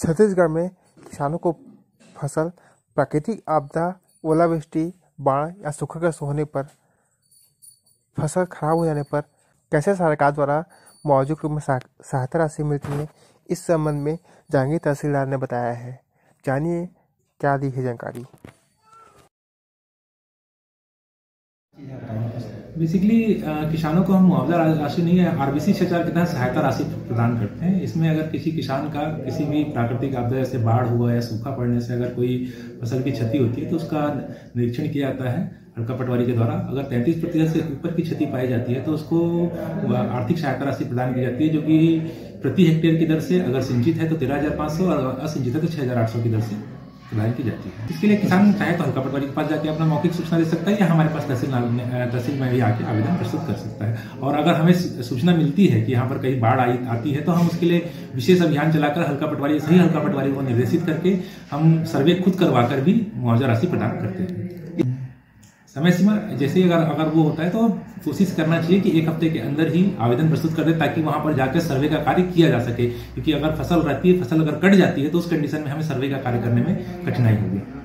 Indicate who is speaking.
Speaker 1: छत्तीसगढ़ में किसानों को फसल प्राकृतिक आपदा, ओलावृष्टि, बाढ़ या सूखाग्रस्त होने पर, फसल खराब हो जाने पर कैसे सरकार द्वारा मुआवजे के रूप में सहायता राशि मिलती है, इस संबंध में जहांगीर तहसीलदार ने बताया है। जानिए क्या दी है जानकारी।
Speaker 2: बेसिकली किसानों को हम मुआवजा राशि नहीं है, आरबीसी शिचार के तहत सहायता राशि प्रदान करते हैं। इसमें अगर किसी किसान का किसी भी प्राकृतिक आपदा जैसे बाढ़ हुआ या सूखा पड़ने से अगर कोई फसल की क्षति होती है तो उसका निरीक्षण किया जाता है हल्का पटवारी के द्वारा। अगर 33% से ऊपर की क्षति पाई जाती है तो उसको आर्थिक सहायता राशि प्रदान की जाती है, जो कि प्रति हेक्टेयर की दर से अगर सिंचित है तो 13,500 और असिंचित है तो 6,800 की दर से प्रदान की जाती है। इसके लिए किसान चाहे तो हल्का पटवारी के पास जाके अपना मौखिक सूचना दे सकता है या हमारे पास तहसील में भी आके आवेदन प्रस्तुत कर सकता है। और अगर हमें सूचना मिलती है कि यहाँ पर कहीं बाढ़ आती है तो हम उसके लिए विशेष अभियान चलाकर सही हल्का पटवारी को निर्देशित करके हम सर्वे खुद करवाकर भी मुआवजा राशि प्रदान करते हैं। समय सीमा जैसे अगर वो होता है तो कोशिश करना चाहिए कि 1 हफ्ते के अंदर ही आवेदन प्रस्तुत कर दे, ताकि वहां पर जाकर सर्वे का कार्य किया जा सके। क्योंकि अगर फसल रहती है, फसल अगर कट जाती है तो उस कंडीशन में हमें सर्वे का कार्य करने में कठिनाई होगी।